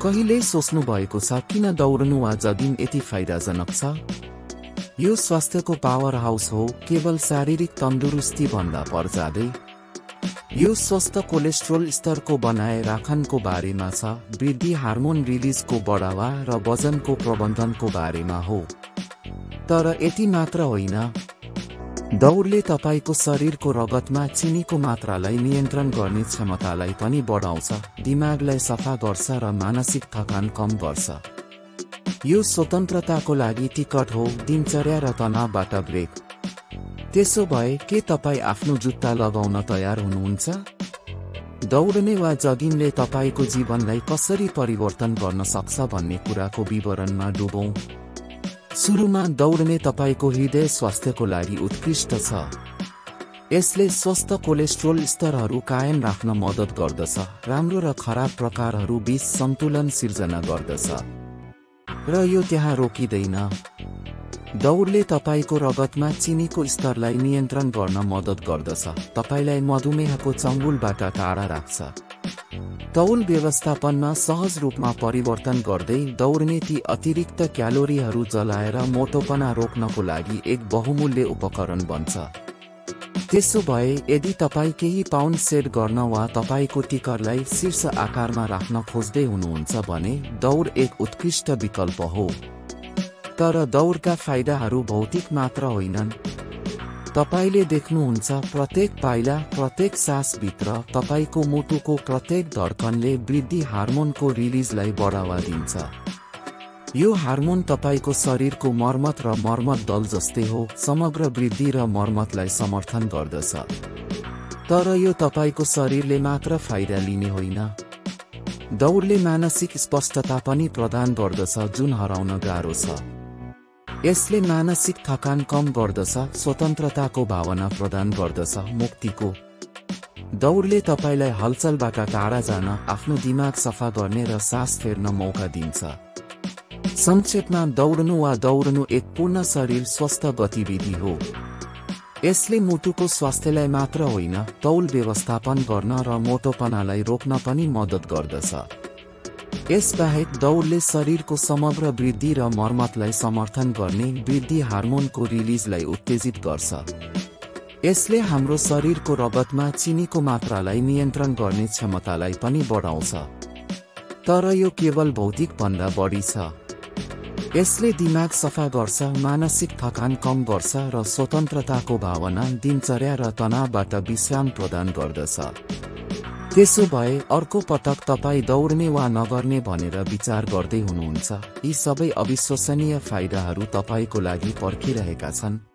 कहिल्यै सोच्नु भएको छ किन दौड्नु वा जगिङ यति फाइदाजनक छ? यो स्वास्थ्यको पावर हाउस हो, केवल शारीरिक तन्दुरुस्ती भन्दा पर जाँदै। यो स्वस्थ कोलेस्ट्रोल स्तरको बनाए राखनको बारेमा छ, वृद्धि हार्मोन रिलिजको बढावा र वजनको प्रबन्धनको बारेमा हो। तर यति मात्र होइन, दौडले तपाईको शरीरको रगतमा चिनीको मात्रालाई नियन्त्रण गर्ने क्षमतालाई पनि बढाउँछ, दिमागलाई सफा गर्छ र मानसिक थकान कम गर्छ। यो स्वतन्त्रताको लागि टिकट हो, दिनचर्या र तनावबाट ब्रेक। त्यसो भए के तपाईँ आफ्नो जुत्ता लगाउन तयार हुनुहुन्छ? दौड्ने वा जगिङले तपाईको जीवनलाई कसरी परिवर्तन गर्न सक्छ भन्ने कुराको विवरणमा डुबौं। सुरुमा दौड्ने तपाईको हृदय स्वास्थ्यको लागि उत्कृष्ट छ। यसले स्वस्थ कोलेस्ट्रोल स्तरहरू कायम राख्न मद्दत गर्दछ, राम्रो र खराब प्रकारहरू बीच सन्तुलन सिर्जना गर्दछ। र यो त्यहाँ रोकिँदैन। दौडले तपाईको रगतमा चिनीको स्तरलाई नियन्त्रण गर्न मद्दत गर्दछ, तपाईलाई मधुमेहको चङ्गुलबाट टाढा राख्छ। तौल व्यवस्थापनमा सहज रूपमा परिवर्तन गर्दै दौड्ने ती अतिरिक्त क्यालोरीहरू जलाएर मोटोपना रोक्नको लागि एक बहुमूल्य उपकरण बन्छ। त्यसो भए यदि तपाईँ केही पाउन्ड सेट गर्न वा तपाईको टिकरलाई शीर्ष आकारमा राख्न खोज्दै हुनुहुन्छ भने दौड एक उत्कृष्ट विकल्प हो। तर दौडका फाइदाहरू भौतिक मात्र होइनन्। तपाईले देख्नुहुन्छ प्रत्येक पाइला, प्रत्येक सासभित्र तपाईको मुटुको प्रत्येक धड्कनले वृद्धि हार्मोनको रिलिजलाई बढावा दिन्छ। यो हार्मोन तपाईको शरीरको मर्मत र मर्मत दल जस्तै हो, समग्र वृद्धि र मर्मतलाई समर्थन गर्दछ। तर यो तपाईको शरीरले मात्र फाइदा लिने होइन। दौडले मानसिक स्पष्टता पनि प्रदान गर्दछ, जुन हराउन गाह्रो छ। यसले मानसिक थकान कम गर्दछ, स्वतन्त्रताको भावना प्रदान गर्दछ, मुक्तिको। दौडले तपाईलाई हलचलबाट टाढा जान, आफ्नो दिमाग सफा गर्ने र सास फेर्न मौका दिन्छ। संक्षेपमा दौड्नु वा दौड्नु एक पूर्ण शरीर स्वस्थ गतिविधि हो। यसले मुटुको स्वास्थ्यलाई मात्र होइन, तौल व्यवस्थापन गर्न र मोटोपनालाई रोक्न पनि मद्दत गर्दछ। यसबाहेक दौडले शरीरको समग्र वृद्धि र मर्मतलाई समर्थन गर्ने वृद्धि हार्मोनको रिलिजलाई उत्तेजित गर्छ। यसले हाम्रो शरीरको रगतमा चिनीको मात्रालाई नियन्त्रण गर्ने क्षमतालाई पनि बढाउँछ। तर यो केवल भौतिक भन्दा बढी छ। यसले दिमाग सफा गर्छ, मानसिक थकान कम गर्छ र स्वतन्त्रताको भावना, दिनचर्या र तनावबाट विश्राम प्रदान गर्दछ। त्यसो भए अर्को पटक तपाईँ दौड्ने वा नगर्ने भनेर विचार गर्दै हुनुहुन्छ, यी सबै अविश्वसनीय फाइदाहरू तपाईको लागि पर्खिरहेका छन्।